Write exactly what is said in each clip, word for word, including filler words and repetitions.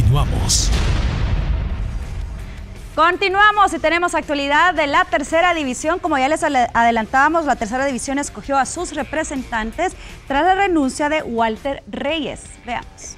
Continuamos. Continuamos y tenemos actualidad de la tercera división. Como ya les adelantábamos, la tercera división escogió a sus representantes tras la renuncia de Walter Reyes. Veamos.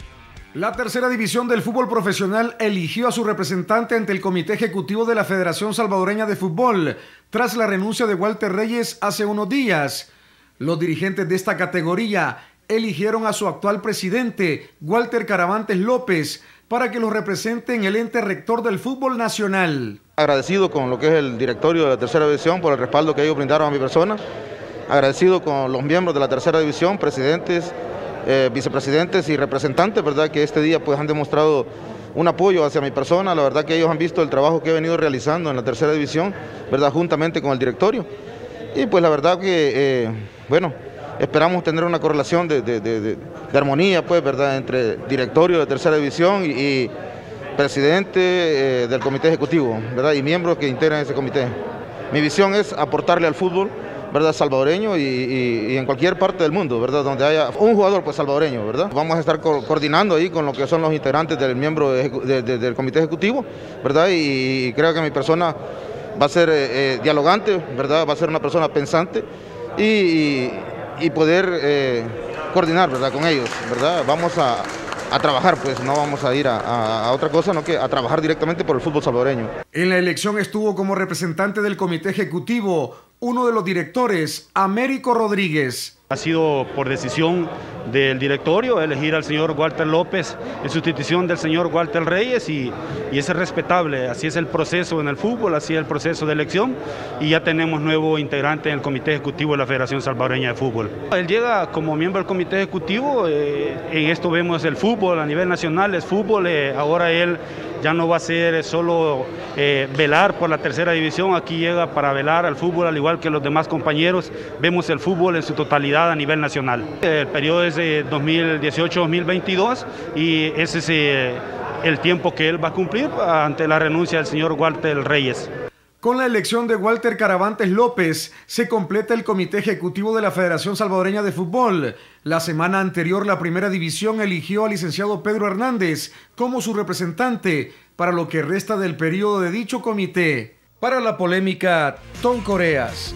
La tercera división del fútbol profesional eligió a su representante ante el Comité Ejecutivo de la Federación Salvadoreña de Fútbol tras la renuncia de Walter Reyes hace unos días. Los dirigentes de esta categoría eligieron a su actual presidente, Walter Caravantes López, para que los represente en el ente rector del fútbol nacional. Agradecido con lo que es el directorio de la tercera división por el respaldo que ellos brindaron a mi persona. Agradecido con los miembros de la tercera división, presidentes, eh, vicepresidentes y representantes, ¿verdad? Que este día pues han demostrado un apoyo hacia mi persona. La verdad que ellos han visto el trabajo que he venido realizando en la tercera división, ¿verdad? Juntamente con el directorio. Y pues la verdad que, eh, bueno, esperamos tener una correlación de, de, de, de, de armonía, pues, ¿verdad?, entre directorio de tercera división y, y presidente eh, del comité ejecutivo, ¿verdad?, y miembros que integran ese comité. Mi visión es aportarle al fútbol, ¿verdad?, salvadoreño y, y, y en cualquier parte del mundo, ¿verdad?, donde haya un jugador pues salvadoreño, ¿verdad? Vamos a estar co coordinando ahí con lo que son los integrantes del miembro de, de, de, del comité ejecutivo, ¿verdad?, y, y creo que mi persona va a ser eh, dialogante, ¿verdad?, va a ser una persona pensante y, y y poder eh, coordinar, ¿verdad?, con ellos, ¿verdad? Vamos a, a trabajar, pues no vamos a ir a, a, a otra cosa, no que a trabajar directamente por el fútbol salvadoreño. En la elección estuvo como representante del comité ejecutivo uno de los directores, Américo Rodríguez. Ha sido por decisión del directorio elegir al señor Walter López en sustitución del señor Walter Reyes y, y eso es respetable, así es el proceso en el fútbol, así es el proceso de elección y ya tenemos nuevo integrante en el comité ejecutivo de la Federación Salvadoreña de Fútbol. Él llega como miembro del comité ejecutivo, eh, en esto vemos el fútbol a nivel nacional, es fútbol, eh, ahora él ya no va a ser solo eh, velar por la tercera división, aquí llega para velar al fútbol al igual que los demás compañeros, vemos el fútbol en su totalidad a nivel nacional. El periodo es de dos mil dieciocho a dos mil veintidós y ese es eh, el tiempo que él va a cumplir ante la renuncia del señor Walter Reyes. Con la elección de Walter Caravantes López, se completa el Comité Ejecutivo de la Federación Salvadoreña de Fútbol. La semana anterior, la Primera División eligió al licenciado Pedro Hernández como su representante para lo que resta del periodo de dicho comité. Para la polémica, Tom Coreas.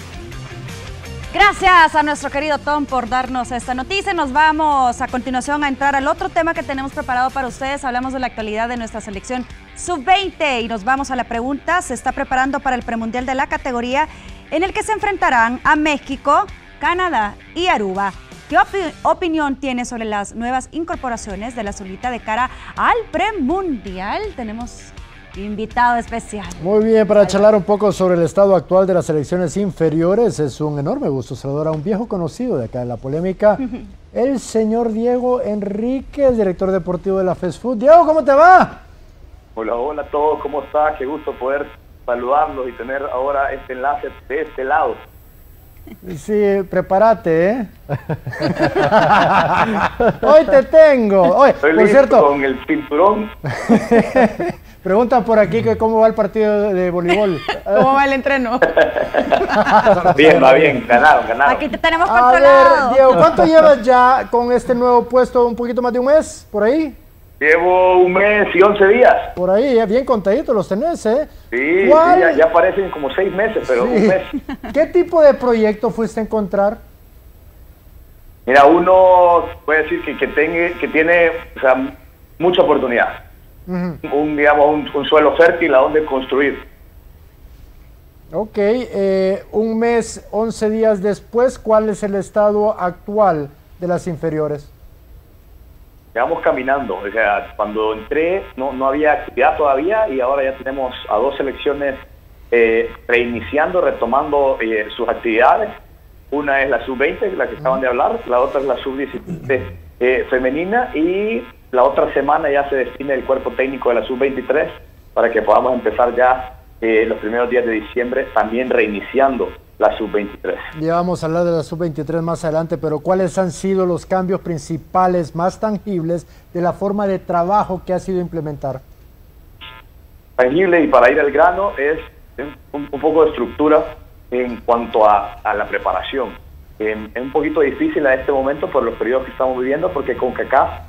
Gracias a nuestro querido Tom por darnos esta noticia. Nos vamos a continuación a entrar al otro tema que tenemos preparado para ustedes. Hablamos de la actualidad de nuestra selección sub veinte y nos vamos a la pregunta. Se está preparando para el premundial de la categoría en el que se enfrentarán a México, Canadá y Aruba. ¿Qué opi opinión tiene sobre las nuevas incorporaciones de la Azulita de cara al premundial? Tenemos invitado especial. Muy bien, para Hola. charlar un poco sobre el estado actual de las selecciones inferiores, es un enorme gusto saludar a un viejo conocido de acá en la polémica, el señor Diego Enríquez, director deportivo de la FESFUT. Diego, ¿cómo te va? Hola, hola a todos, ¿cómo estás? Qué gusto poder saludarlos y tener ahora este enlace de este lado. Sí, prepárate, ¿eh? Hoy te tengo. Oye, Estoy por listo cierto, con el cinturón. Preguntan por aquí que cómo va el partido de voleibol. ¿Cómo va el entreno? Bien, va bien, ganaron, ganaron. Aquí te tenemos A controlado. ver, Diego, ¿cuánto llevas ya con este nuevo puesto? ¿Un poquito más de un mes? ¿Por ahí? Llevo un mes y once días. Por ahí, bien contaditos los tenés, ¿eh? Sí, sí ya, ya parecen como seis meses, pero sí. un mes. ¿Qué tipo de proyecto fuiste a encontrar? Mira, uno puede decir que, que, tenga, que tiene o sea, mucha oportunidad. Uh-huh. Un, digamos, un, un suelo fértil a donde construir. Ok, eh, un mes, once días después, ¿cuál es el estado actual de las inferiores? Vamos caminando, o sea, cuando entré no, no había actividad todavía y ahora ya tenemos a dos selecciones eh, reiniciando, retomando eh, sus actividades. Una es la sub veinte, la que acaban de hablar, la otra es la sub diecisiete eh, femenina y la otra semana ya se define el cuerpo técnico de la sub veintitrés para que podamos empezar ya eh, los primeros días de diciembre también reiniciando la sub veintitrés. Ya vamos a hablar de la sub veintitrés más adelante, pero ¿cuáles han sido los cambios principales, más tangibles, de la forma de trabajo que ha sido implementar? Tangible y para ir al grano es un, un poco de estructura en cuanto a, a la preparación. Eh, es un poquito difícil a este momento por los periodos que estamos viviendo porque CONCACAF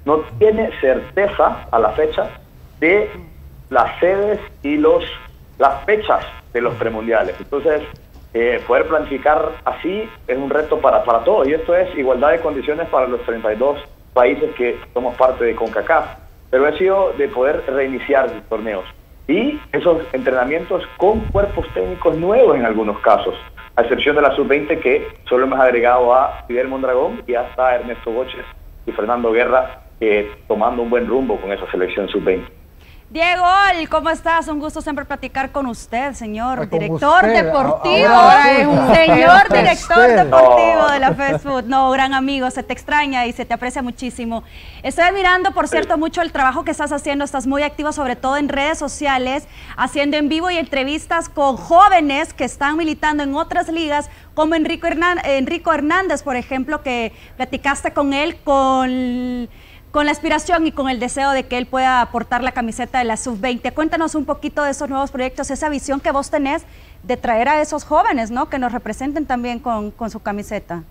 no tiene certeza a la fecha de las sedes y los las fechas de los premundiales. Entonces, eh, poder planificar así es un reto para, para todos, y esto es igualdad de condiciones para los treinta y dos países que somos parte de CONCACAF, pero ha sido de poder reiniciar los torneos y esos entrenamientos con cuerpos técnicos nuevos en algunos casos, a excepción de la sub veinte, que solo hemos agregado a Fidel Mondragón y hasta Ernesto Boches y Fernando Guerra, eh, tomando un buen rumbo con esa selección sub veinte. Diego, ¿cómo estás? Un gusto siempre platicar con usted, señor con director usted. deportivo. Ahora es un señor usted. director deportivo de la Fast Food. No, gran amigo, se te extraña y se te aprecia muchísimo. Estoy admirando, por cierto, mucho el trabajo que estás haciendo. Estás muy activo, sobre todo en redes sociales, haciendo en vivo y entrevistas con jóvenes que están militando en otras ligas, como Enrico Hernández, Enrico Hernández, por ejemplo, que platicaste con él con... con la aspiración y con el deseo de que él pueda aportar la camiseta de la sub veinte. Cuéntanos un poquito de esos nuevos proyectos, esa visión que vos tenés de traer a esos jóvenes, ¿no?, que nos representen también con, con su camiseta.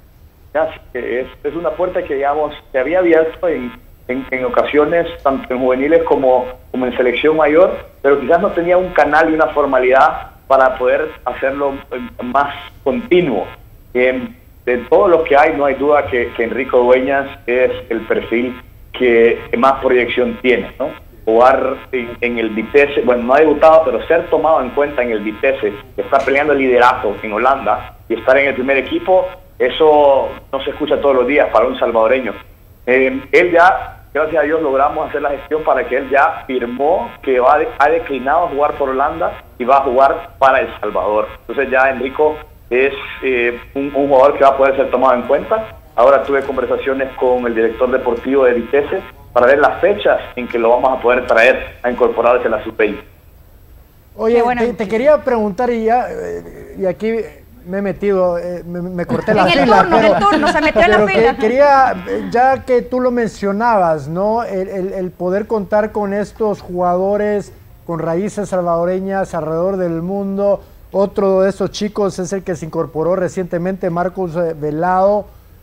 Es, es una puerta que, digamos, se había abierto en, en, en ocasiones, tanto en juveniles como, como en selección mayor, pero quizás no tenía un canal y una formalidad para poder hacerlo más continuo. Eh, de todos los que hay, no hay duda que, que Enrico Dueñas es el perfil que más proyección tiene, ¿no? Jugar en, en el Vitesse, bueno, no ha debutado, pero ser tomado en cuenta en el Vitesse, que está peleando el liderato en Holanda, y estar en el primer equipo, eso no se escucha todos los días para un salvadoreño. Eh, él ya, gracias a Dios, logramos hacer la gestión para que él ya firmó que va de, ha declinado a jugar por Holanda y va a jugar para El Salvador. Entonces ya Enrico es eh, un, un jugador que va a poder ser tomado en cuenta. Ahora tuve conversaciones con el director deportivo de Vitesse para ver las fechas en que lo vamos a poder traer a incorporarse a la sub veinte. Oye, bueno, te, te quería preguntar, y ya, y aquí me he metido, eh, me, me corté la fila. En el turno, en el turno, se metió en la fila. Que, quería, ya que tú lo mencionabas, ¿no? El, el, el poder contar con estos jugadores con raíces salvadoreñas alrededor del mundo. Otro de estos chicos es el que se incorporó recientemente, Marcus Velado.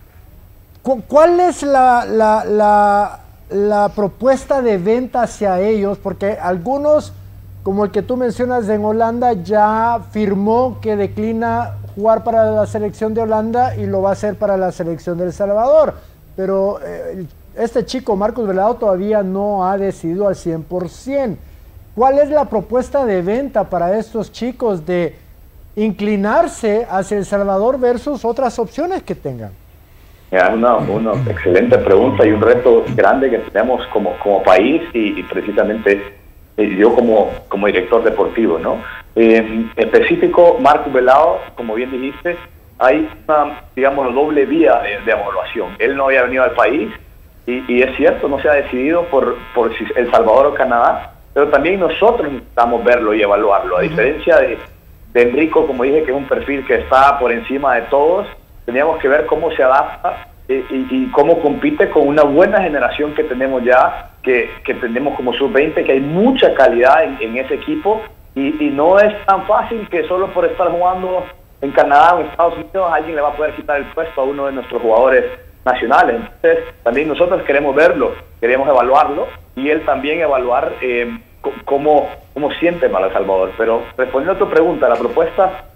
¿Cuál es la, la, la, la propuesta de venta hacia ellos? Porque algunos, como el que tú mencionas en Holanda, ya firmó que declina jugar para la selección de Holanda y lo va a hacer para la selección de El Salvador. Pero eh, este chico, Marcus Velado, todavía no ha decidido al cien por ciento. ¿Cuál es la propuesta de venta para estos chicos de inclinarse hacia El Salvador versus otras opciones que tengan? Es una, una excelente pregunta y un reto grande que tenemos como, como país y, y precisamente eh, yo como, como director deportivo, ¿no? Eh, en específico, Marcus Velado, como bien dijiste, hay una, digamos, doble vía de, de evaluación. Él no había venido al país y, y es cierto, no se ha decidido por, por si El Salvador o Canadá, pero también nosotros necesitamos verlo y evaluarlo. A diferencia de, de Enrico, como dije, que es un perfil que está por encima de todos, teníamos que ver cómo se adapta eh, y, y cómo compite con una buena generación que tenemos ya, que, que tenemos como sub veinte, que hay mucha calidad en, en ese equipo y, y no es tan fácil que solo por estar jugando en Canadá o en Estados Unidos alguien le va a poder quitar el puesto a uno de nuestros jugadores nacionales. Entonces también nosotros queremos verlo, queremos evaluarlo y él también evaluar eh, cómo, cómo siente para El Salvador. Pero respondiendo a tu pregunta, la propuesta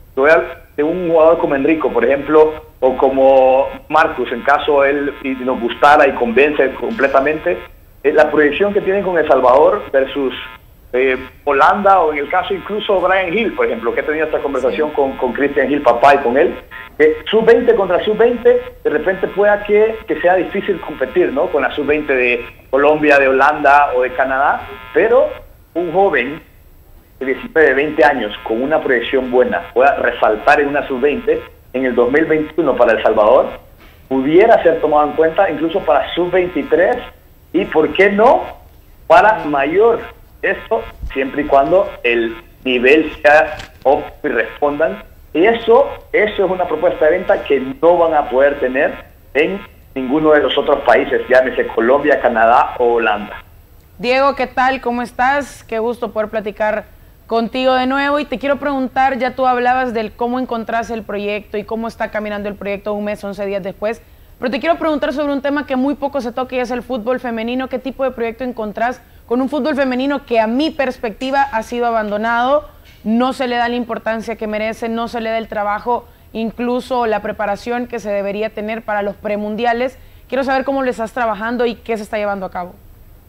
de un jugador como Enrico, por ejemplo, o como Marcus, en caso él y nos gustara y convence completamente, eh, la proyección que tienen con El Salvador versus eh, Holanda, o en el caso incluso Brian Hill, por ejemplo, que he tenido esta conversación con, con Christian Hill, papá, y con él, eh, sub veinte contra sub veinte, de repente pueda que, que sea difícil competir, ¿no?, con la sub veinte de Colombia, de Holanda o de Canadá, pero un joven de diecinueve, veinte años con una proyección buena pueda resaltar en una sub veinte en el dos mil veintiuno para El Salvador, pudiera ser tomado en cuenta incluso para sub veintitrés y, ¿por qué no?, para mayor. Esto siempre y cuando el nivel sea óptimo y respondan. Y eso, eso es una propuesta de venta que no van a poder tener en ninguno de los otros países, llámese Colombia, Canadá o Holanda. Diego, ¿qué tal? ¿Cómo estás? Qué gusto poder platicar contigo de nuevo, y te quiero preguntar, ya tú hablabas del cómo encontraste el proyecto y cómo está caminando el proyecto un mes, once días después, Pero te quiero preguntar sobre un tema que muy poco se toca y es el fútbol femenino. ¿Qué tipo de proyecto encontrás con un fútbol femenino que a mi perspectiva ha sido abandonado? No se le da la importancia que merece, no se le da el trabajo, incluso la preparación que se debería tener para los premundiales. Quiero saber cómo lo estás trabajando y qué se está llevando a cabo.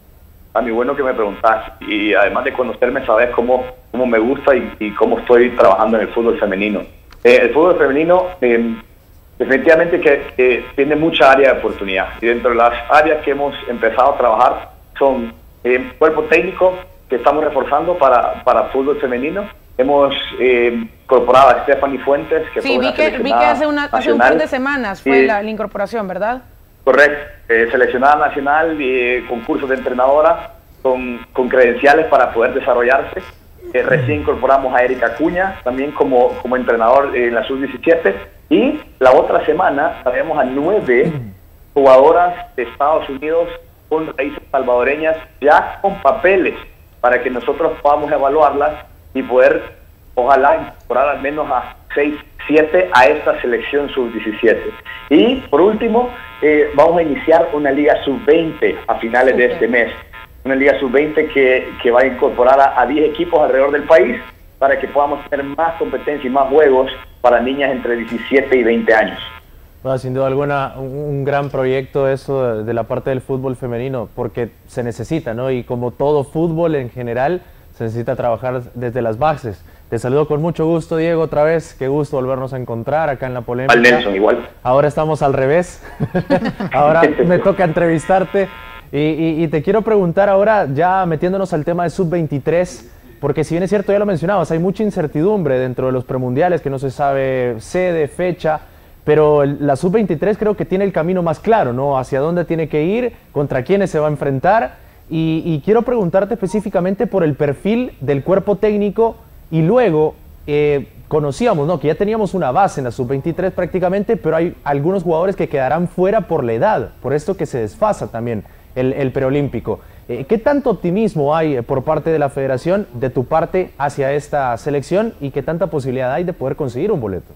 A mí bueno que me preguntás, y además de conocerme sabes cómo, cómo me gusta y, y cómo estoy trabajando en el fútbol femenino. Eh, el fútbol femenino eh, definitivamente que, que tiene mucha área de oportunidad, y dentro de las áreas que hemos empezado a trabajar son eh, cuerpo técnico que estamos reforzando para, para fútbol femenino. Hemos eh, incorporado a Stephanie Fuentes, que sí, fue una vi que, vi que hace, una, hace un par de semanas fue la, la incorporación, ¿verdad? Correcto, eh, seleccionada nacional y eh, concursos de entrenadora con, con credenciales para poder desarrollarse. Eh, recién incorporamos a Erika Acuña también como, como entrenador en la sub diecisiete, y la otra semana traemos a nueve jugadoras de Estados Unidos con raíces salvadoreñas ya con papeles para que nosotros podamos evaluarlas y poder ojalá incorporar al menos a seis, siete a esta selección sub diecisiete. Y por último, eh, vamos a iniciar una liga sub veinte a finales okay. de este mes. Una liga sub veinte que, que va a incorporar a, a diez equipos alrededor del país para que podamos tener más competencia y más juegos para niñas entre diecisiete y veinte años. Bueno, sin duda alguna, un, un gran proyecto eso de, de la parte del fútbol femenino, porque se necesita, ¿no? Y como todo fútbol en general, se necesita trabajar desde las bases. Te saludo con mucho gusto, Diego, otra vez. Qué gusto volvernos a encontrar acá en La Polémica. Al Nelson, igual. Ahora estamos al revés. Ahora me toca entrevistarte. Y, y, y te quiero preguntar ahora, ya metiéndonos al tema de sub veintitrés, porque si bien es cierto, ya lo mencionabas, hay mucha incertidumbre dentro de los premundiales, que no se sabe sede, fecha, pero la sub veintitrés creo que tiene el camino más claro, ¿no? Hacia dónde tiene que ir, contra quiénes se va a enfrentar. Y, y quiero preguntarte específicamente por el perfil del cuerpo técnico, y luego eh, conocíamos, ¿no?, que ya teníamos una base en la sub veintitrés prácticamente, pero hay algunos jugadores que quedarán fuera por la edad, por esto que se desfasa también el, el preolímpico. Eh, ¿Qué tanto optimismo hay por parte de la federación, de tu parte, hacia esta selección, y qué tanta posibilidad hay de poder conseguir un boleto?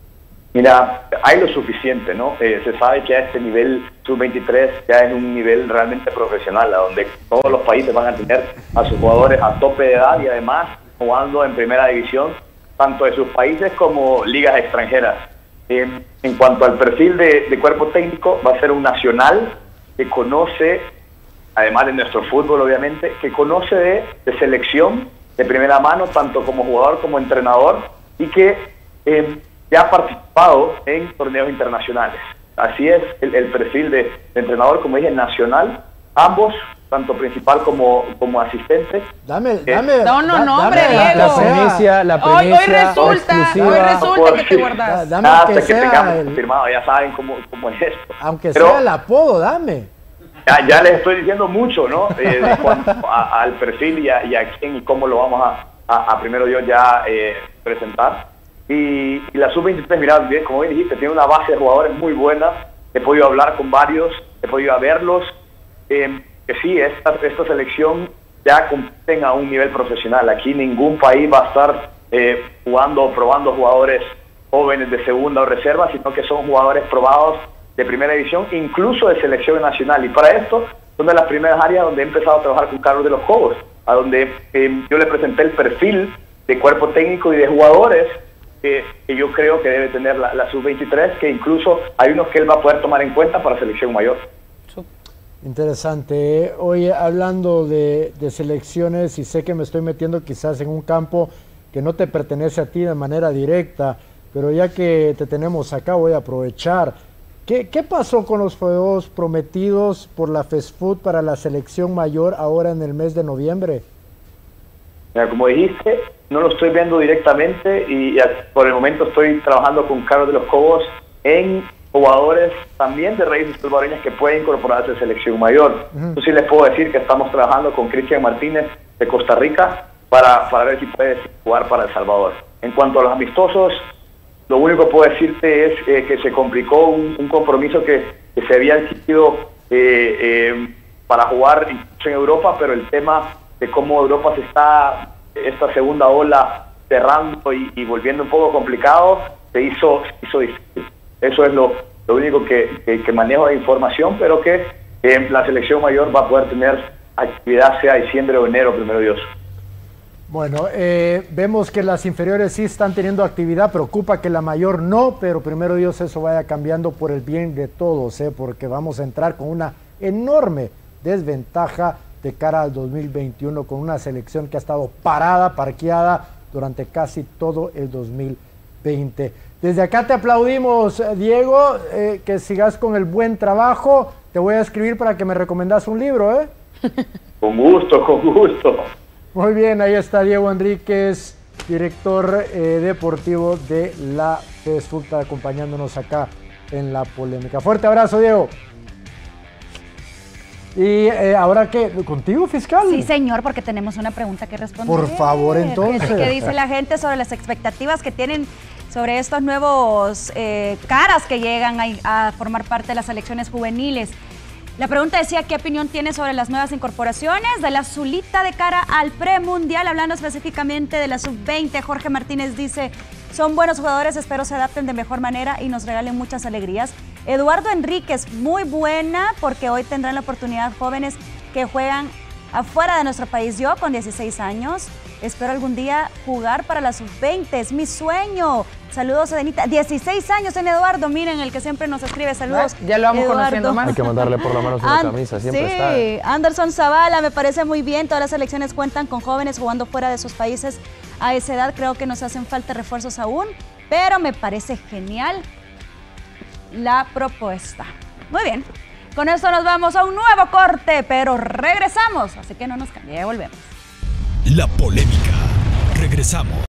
Mira, hay lo suficiente, ¿no? Eh, se sabe que a este nivel sub veintitrés ya es un nivel realmente profesional, a donde todos los países van a tener a sus jugadores a tope de edad y además jugando en primera división, tanto de sus países como ligas extranjeras. Eh, en cuanto al perfil de, de cuerpo técnico, va a ser un nacional que conoce, además de nuestro fútbol obviamente, que conoce de, de selección de primera mano, tanto como jugador como entrenador, y que eh, ya ha participado en torneos internacionales. Así es el, el perfil de, de entrenador, como dije, nacional, ambos, tanto principal como, como asistente. Dame, eh, dame. No, no, da, nombre, dame Diego. La primicia, la Hoy, primicia hoy resulta, exclusiva. hoy resulta Por que te sí. guardas. Dame hasta que que, sea tengamos el- confirmado, ya saben cómo, cómo es esto. Aunque Pero sea el apodo, dame. ya, ya les estoy diciendo mucho, ¿no? Eh, de cuanto a- al perfil y a, y a quién y cómo lo vamos a, a, a primero yo ya eh, presentar. Y, y la sub veintitrés, mira, bien, como bien dijiste, tiene una base de jugadores muy buena. He podido hablar con varios, he podido verlos. Eh, que sí, esta, esta selección ya compiten a un nivel profesional. Aquí ningún país va a estar eh, jugando o probando jugadores jóvenes de segunda o reserva, sino que son jugadores probados de primera división, incluso de selección nacional. Y para esto son de las primeras áreas donde he empezado a trabajar con Carlos de los Cobos, a donde eh, yo le presenté el perfil de cuerpo técnico y de jugadores que, que yo creo que debe tener la, la sub veintitrés, que incluso hay unos que él va a poder tomar en cuenta para selección mayor. Interesante. ¿eh? Oye, hablando de, de selecciones, y sé que me estoy metiendo quizás en un campo que no te pertenece a ti de manera directa, pero ya que te tenemos acá voy a aprovechar. ¿Qué, qué pasó con los juegos prometidos por la FESFUT para la selección mayor ahora en el mes de noviembre? Mira, como dijiste, no lo estoy viendo directamente y, y por el momento estoy trabajando con Carlos de los Cobos en jugadores también de raíces salvadoreñas que pueden incorporarse a selección mayor. Uh-huh. Yo sí les puedo decir que estamos trabajando con Cristian Martínez de Costa Rica para, para ver si puede jugar para El Salvador. En cuanto a los amistosos, lo único que puedo decirte es eh, que se complicó un, un compromiso que, que se había adquirido eh, eh, para jugar incluso en Europa, pero el tema de cómo Europa se está, esta segunda ola, cerrando y, y volviendo un poco complicado, se hizo, se hizo difícil. Eso es lo, lo único que, que, que manejo de información, pero que eh, la selección mayor va a poder tener actividad sea diciembre o enero, primero Dios. Bueno, eh, vemos que las inferiores sí están teniendo actividad, preocupa que la mayor no, pero primero Dios eso vaya cambiando por el bien de todos, ¿eh? Porque vamos a entrar con una enorme desventaja de cara al dos mil veintiuno con una selección que ha estado parada, parqueada durante casi todo el dos mil veinte. Desde acá te aplaudimos, Diego, eh, que sigas con el buen trabajo. Te voy a escribir para que me recomendas un libro, ¿eh? Con gusto, con gusto. Muy bien, ahí está Diego Enríquez, director eh, deportivo de la FESFUT, acompañándonos acá en la polémica. Fuerte abrazo, Diego. Y eh, ahora qué, ¿contigo, fiscal? Sí, señor, porque tenemos una pregunta que responder. Por favor, entonces. ¿Qué, qué dice la gente sobre las expectativas que tienen sobre estos nuevos eh, caras que llegan a, a formar parte de las selecciones juveniles? La pregunta decía, ¿qué opinión tiene sobre las nuevas incorporaciones de la Zulita de cara al premundial? Hablando específicamente de la sub veinte, Jorge Martínez dice, son buenos jugadores, espero se adapten de mejor manera y nos regalen muchas alegrías. Eduardo Enríquez, muy buena, porque hoy tendrán la oportunidad jóvenes que juegan afuera de nuestro país. Yo, con dieciséis años, espero algún día jugar para la sub veinte, es mi sueño. Saludos, Edenita. dieciséis años en Eduardo, miren, el que siempre nos escribe. Saludos, ya lo vamos Eduardo. Conociendo más. Hay que mandarle por la mano una And, camisa, siempre sí, está. ¿eh? Anderson Zavala, me parece muy bien. Todas las selecciones cuentan con jóvenes jugando fuera de sus países. A esa edad creo que nos hacen falta refuerzos aún, pero me parece genial la propuesta. Muy bien, con esto nos vamos a un nuevo corte, pero regresamos, así que no nos cambie, volvemos. La polémica. Regresamos.